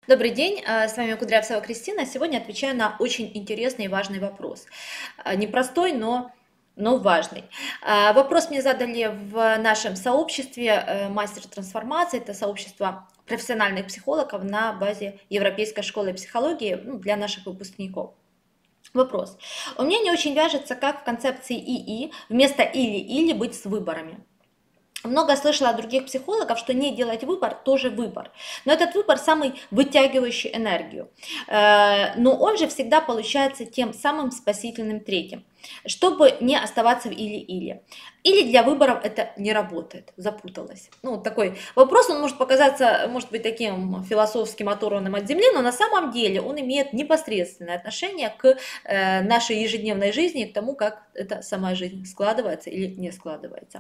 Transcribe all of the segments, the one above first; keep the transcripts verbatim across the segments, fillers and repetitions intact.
Добрый день, а, с вами Кудрявцева Кристина. Сегодня отвечаю на очень интересный и важный вопрос. А, Непростой, но, но важный. А, Вопрос мне задали в нашем сообществе э, «Мастер трансформации». Это сообщество профессиональных психологов на базе Европейской школы психологии, ну, для наших выпускников. Вопрос. У меня не очень вяжется, как в концепции ИИ вместо «или-или» быть с выборами. Много слышала от других психологов, что не делать выбор тоже выбор. Но этот выбор самый вытягивающий энергию. Э, Но он же всегда получается тем самым спасительным третьим, чтобы не оставаться в или-или. Или для выборов это не работает, запуталась. Ну, вот такой вопрос, он может показаться, может быть, таким философским, оторванным от земли, но на самом деле он имеет непосредственное отношение к э, нашей ежедневной жизни, к тому, как эта сама жизнь складывается или не складывается.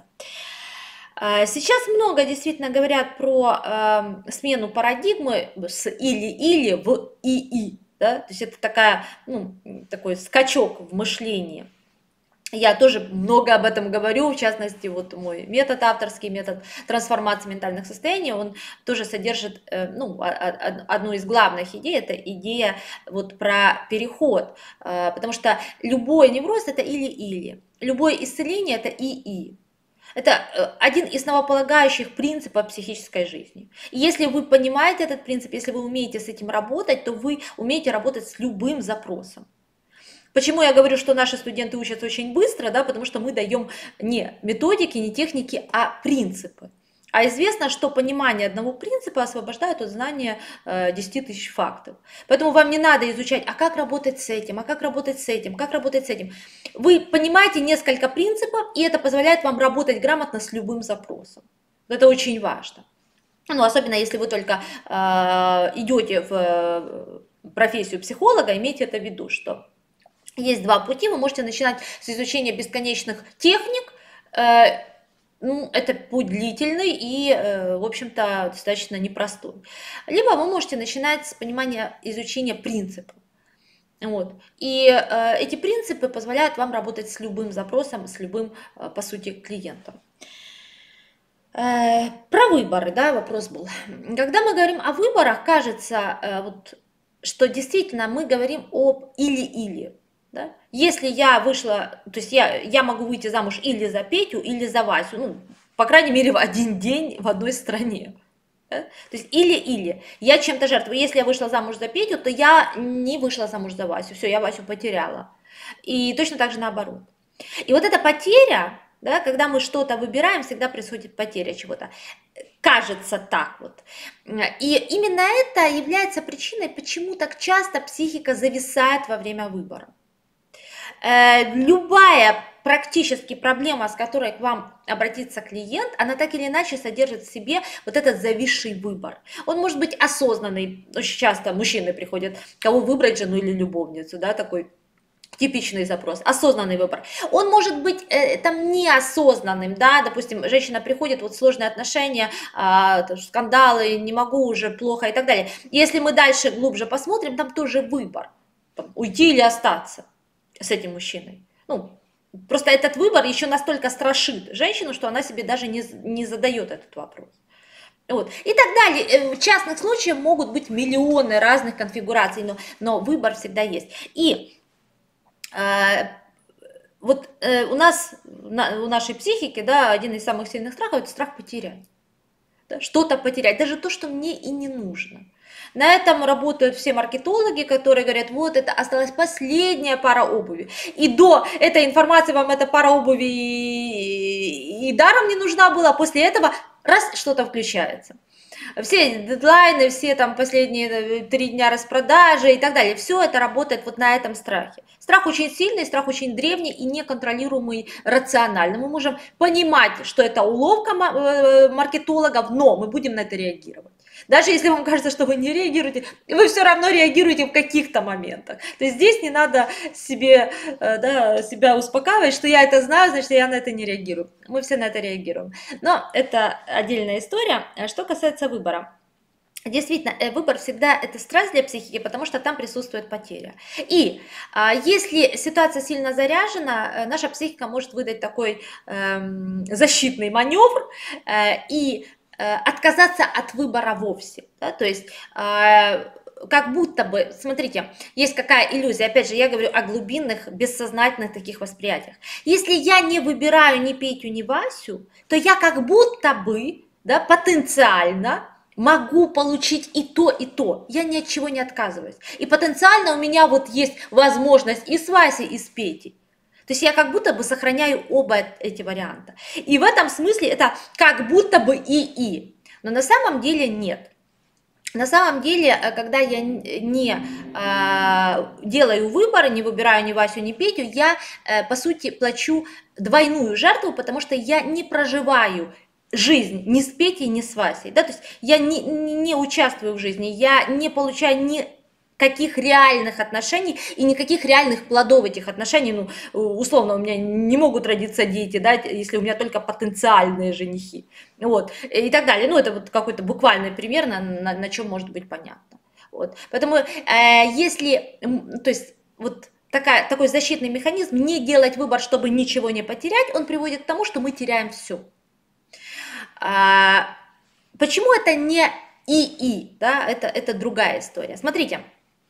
Сейчас много действительно говорят про э, смену парадигмы с или-или в и-и. Да? То есть это такая, ну, такой скачок в мышлении. Я тоже много об этом говорю, в частности, вот мой метод, авторский метод трансформации ментальных состояний, он тоже содержит, э, ну, одну из главных идей, это идея вот про переход, э, потому что любой невроз это или-или, любое исцеление это и-и. Это один из основополагающих принципов психической жизни. И если вы понимаете этот принцип, если вы умеете с этим работать, то вы умеете работать с любым запросом. Почему я говорю, что наши студенты учатся очень быстро, да, потому что мы даем не методики, не техники, а принципы. А известно, что понимание одного принципа освобождает от знания э, десять тысяч фактов. Поэтому вам не надо изучать, а как работать с этим, а как работать с этим, как работать с этим. Вы понимаете несколько принципов, и это позволяет вам работать грамотно с любым запросом. Это очень важно. Ну, особенно если вы только э, идете в профессию психолога, имейте это в виду, что есть два пути. Вы можете начинать с изучения бесконечных техник. Э, ну, это путь длительный и, в общем-то, достаточно непростой. Либо вы можете начинать с понимания изучения принципов. Вот. И э, эти принципы позволяют вам работать с любым запросом, с любым, э, по сути, клиентом. Э, про выборы, да, вопрос был. Когда мы говорим о выборах, кажется, э, вот, что действительно мы говорим об или-или. Да? Если я вышла, то есть я, я могу выйти замуж или за Петю, или за Васю, ну, по крайней мере, в один день в одной стране. Да? То есть или-или. Я чем-то жертвую. Если я вышла замуж за Петю, то я не вышла замуж за Васю. Все, я Васю потеряла. И точно так же наоборот. И вот эта потеря, да, когда мы что-то выбираем, всегда происходит потеря чего-то. Кажется так вот. И именно это является причиной, почему так часто психика зависает во время выбора. Любая практически проблема, с которой к вам обратится клиент, она так или иначе содержит в себе вот этот зависший выбор. Он может быть осознанный. Очень часто мужчины приходят, кого выбрать, жену или любовницу, да, такой типичный запрос, осознанный выбор. Он может быть э, там неосознанным, да, допустим, женщина приходит, вот сложные отношения, э, скандалы, не могу уже, плохо и так далее. Если мы дальше глубже посмотрим, там тоже выбор, там, уйти или остаться с этим мужчиной. Ну, просто этот выбор еще настолько страшит женщину, что она себе даже не, не задает этот вопрос. Вот. И так далее. В частных случаях могут быть миллионы разных конфигураций, но, но выбор всегда есть. И э, вот э, у нас, на, у нашей психики, да, один из самых сильных страхов – это страх потерять. Да, что-то потерять, даже то, что мне и не нужно. На этом работают все маркетологи, которые говорят, вот это осталась последняя пара обуви. И до этой информации вам эта пара обуви и, и даром не нужна была, после этого раз что-то включается. Все дедлайны, все там последние три дня распродажи и так далее. Все это работает вот на этом страхе. Страх очень сильный, страх очень древний и неконтролируемый рационально. Мы можем понимать, что это уловка маркетологов, но мы будем на это реагировать. Даже если вам кажется, что вы не реагируете, вы все равно реагируете в каких-то моментах. То есть здесь не надо себе, да, себя успокаивать, что я это знаю, значит, я на это не реагирую. Мы все на это реагируем. Но это отдельная история. Что касается выбора. Действительно, выбор всегда это стресс для психики, потому что там присутствует потеря. И а, если ситуация сильно заряжена, наша психика может выдать такой э, защитный маневр, э, и э, отказаться от выбора вовсе. Да? То есть э, как будто бы, смотрите, есть какая иллюзия, опять же, я говорю о глубинных, бессознательных таких восприятиях. Если я не выбираю ни Петю, ни Васю, то я как будто бы, да, потенциально могу получить и то, и то. Я ни от чего не отказываюсь. И потенциально у меня вот есть возможность и с Васей, и с Петей. То есть я как будто бы сохраняю оба эти варианта. И в этом смысле это как будто бы и-и. Но на самом деле нет. На самом деле, когда я не э, делаю выборы, не выбираю ни Васю, ни Петю, я, э, по сути, плачу двойную жертву, потому что я не проживаю жизнь ни с Петей, ни с Васей. Да? То есть я не, не участвую в жизни, я не получаю ни каких реальных отношений и никаких реальных плодов этих отношений. Ну, условно, у меня не могут родиться дети, да, если у меня только потенциальные женихи. Вот, и так далее. Ну, это вот какой-то буквальный пример, на, на, на чем может быть понятно. Вот. Поэтому, э, если, то есть, вот такая, такой защитный механизм, не делать выбор, чтобы ничего не потерять, он приводит к тому, что мы теряем все. А, почему это не и-и, да, это, это другая история. Смотрите.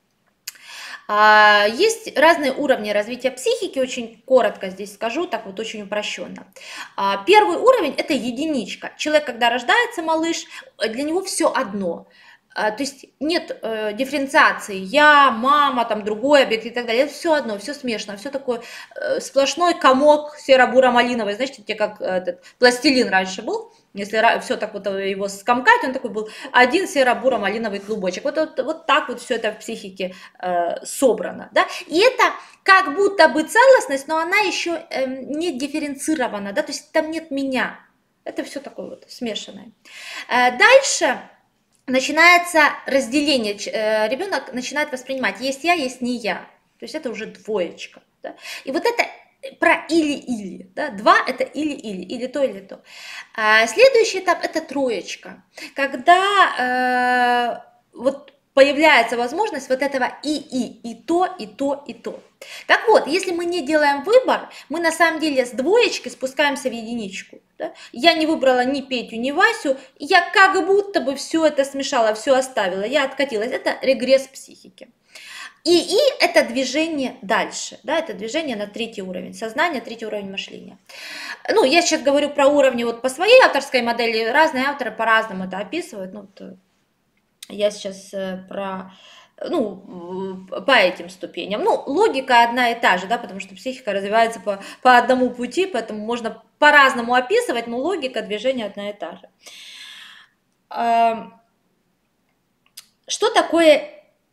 Есть разные уровни развития психики, очень коротко здесь скажу, так вот очень упрощенно. Первый уровень – это единичка. Человек, когда рождается, малыш, для него все одно. То есть нет э, дифференциации, я, мама, там другой объект и так далее, это все одно, все смешно, все такое э, сплошной комок серо-буро-малиновый, знаете, те, как этот пластилин раньше был, если все так вот его скомкать, он такой был один серо-буро-малиновый клубочек, вот, вот, вот так вот все это в психике э, собрано, да, и это как будто бы целостность, но она еще э, не дифференцирована, да, то есть там нет меня, это все такое вот смешанное. Э, дальше начинается разделение, ребенок начинает воспринимать, есть я, есть не я, то есть это уже двоечка. Да? И вот это про или-или, да? Два это или-или, или то, или то. А следующий этап это троечка, когда э, вот появляется возможность вот этого и-и, и то, и то, и то. Так вот, если мы не делаем выбор, мы на самом деле с двоечки спускаемся в единичку. Да? Я не выбрала ни Петю, ни Васю, я как будто бы все это смешала, все оставила, я откатилась. Это регресс психики. И И – это движение дальше, да? Это движение на третий уровень сознания, третий уровень мышления. Ну, я сейчас говорю про уровни вот по своей авторской модели, разные авторы по-разному это описывают. Ну, я сейчас про... ну, по этим ступеням. Ну, логика одна и та же, да, потому что психика развивается по, по одному пути, поэтому можно по-разному описывать, но логика движения одна и та же. Что такое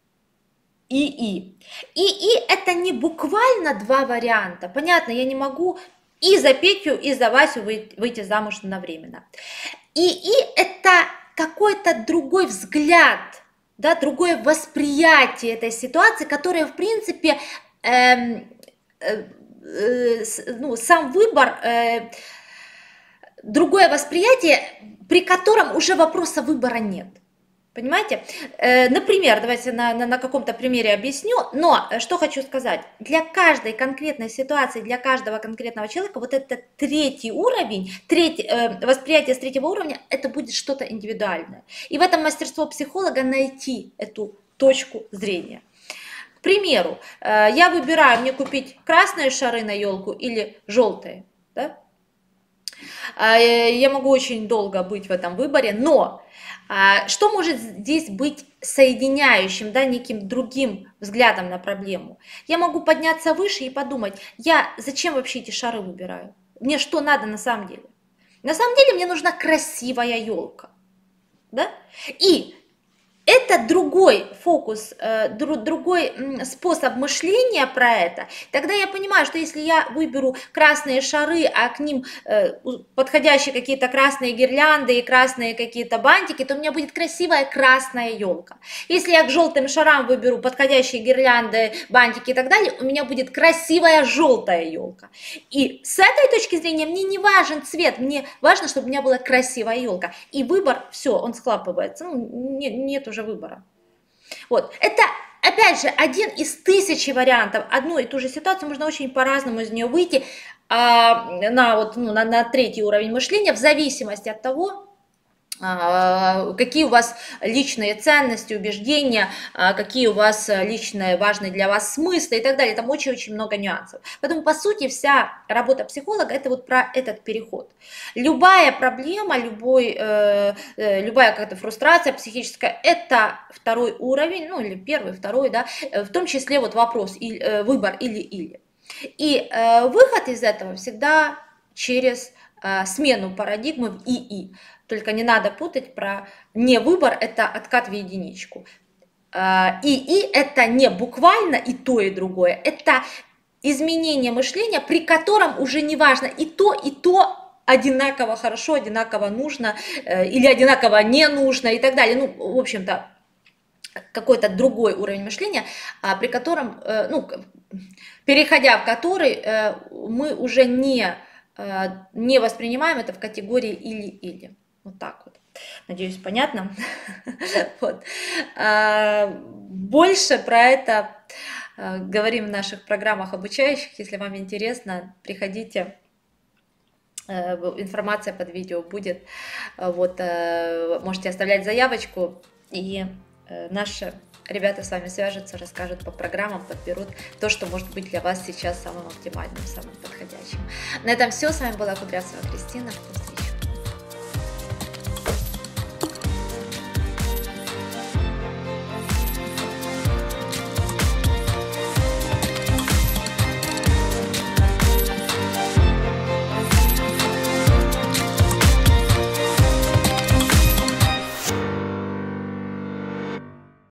и-и? И-и – это не буквально два варианта. Понятно, я не могу и за Петю, и за Васю выйти, выйти замуж одновременно. И-и – это какой-то другой взгляд, да, другое восприятие этой ситуации, которое, в принципе, э, э, э, ну, сам выбор, э, другое восприятие, при котором уже вопроса выбора нет. Понимаете? Э, например, давайте на, на, на каком-то примере объясню, но что хочу сказать. Для каждой конкретной ситуации, для каждого конкретного человека вот этот третий уровень, третий, э, восприятие с третьего уровня, это будет что-то индивидуальное. И в этом мастерство психолога найти эту точку зрения. К примеру, э, я выбираю, мне купить красные шары на елку или желтые. Да? Э, я могу очень долго быть в этом выборе, но... Что может здесь быть соединяющим, да, неким другим взглядом на проблему? Я могу подняться выше и подумать, я зачем вообще эти шары выбираю? Мне что надо на самом деле? На самом деле мне нужна красивая елка. Да? И это другой фокус, другой способ мышления про это. Тогда я понимаю, что если я выберу красные шары, а к ним подходящие какие-то красные гирлянды и красные какие-то бантики, то у меня будет красивая красная елка. Если я к желтым шарам выберу подходящие гирлянды, бантики и так далее, у меня будет красивая желтая елка. И с этой точки зрения мне не важен цвет, мне важно, чтобы у меня была красивая елка. И выбор, все, он схлапывается, ну, нет, нет уже выбора. Вот. Это, опять же, один из тысячи вариантов. Одну и ту же ситуацию можно очень по-разному из нее выйти а, на, вот, ну, на, на третий уровень мышления в зависимости от того, а, какие у вас личные ценности, убеждения, а, какие у вас личные важные для вас смыслы и так далее. Там очень-очень много нюансов. Поэтому, по сути, вся работа психолога – это вот про этот переход. Любая проблема, любой, э, э, любая какая-то фрустрация психическая – это второй уровень, ну или первый, второй, да, в том числе вот вопрос, и, э, выбор или-или. И э, выход из этого всегда через э, смену парадигмы в ИИ. Только не надо путать про не выбор, это откат в единичку. ИИ это не буквально и то, и другое, это изменение мышления, при котором уже не важно и то, и то одинаково хорошо, одинаково нужно или одинаково не нужно и так далее. Ну, в общем-то, какой-то другой уровень мышления, при котором, ну, переходя в который, мы уже не, не воспринимаем это в категории или-или. Вот так вот. Надеюсь, понятно. Вот. Больше про это говорим в наших программах обучающих. Если вам интересно, приходите. Информация под видео будет. Вот. Можете оставлять заявочку, и наши ребята с вами свяжутся, расскажут по программам, подберут то, что может быть для вас сейчас самым оптимальным, самым подходящим. На этом все. С вами была Кудрявцева Кристина.